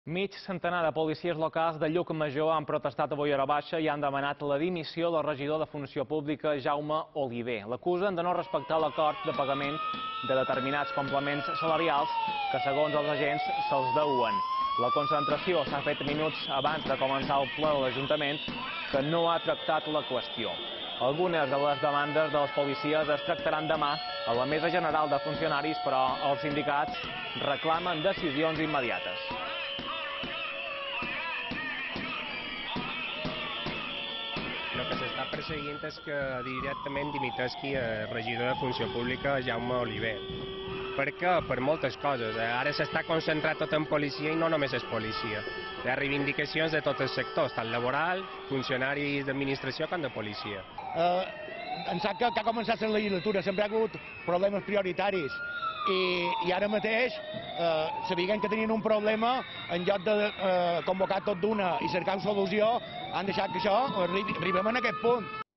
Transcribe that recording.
Mig centenar de policies locals de Llucmajor han protestat avui a hora baixa i han demanat la dimissió del regidor de Funció Pública, Jaume Oliver. L'acusen de no respectar l'acord de pagament de determinats complements salarials que, segons els agents, se'ls deuen. La concentració s'ha fet minuts abans de començar el ple de l'Ajuntament, que no ha tractat la qüestió. Algunes de les demandes dels policies es tractaran demà a la Mesa General de Funcionaris, però els sindicats reclamen decisions immediates. El que s'està perseguint és que directament dimitesqui el regidor de Funció Pública, Jaume Oliver. Per què? Per moltes coses. Ara s'està concentrat tot en policia i no només és policia. Hi ha reivindicacions de tots els sectors, tant laboral, funcionaris d'administració com de policia. Em sap que ha començat la legislatura, sempre hi ha hagut problemes prioritaris i ara mateix, sabent que tenien un problema, en lloc de convocar tot d'una i cercar una solució, han deixat que això arribem a aquest punt.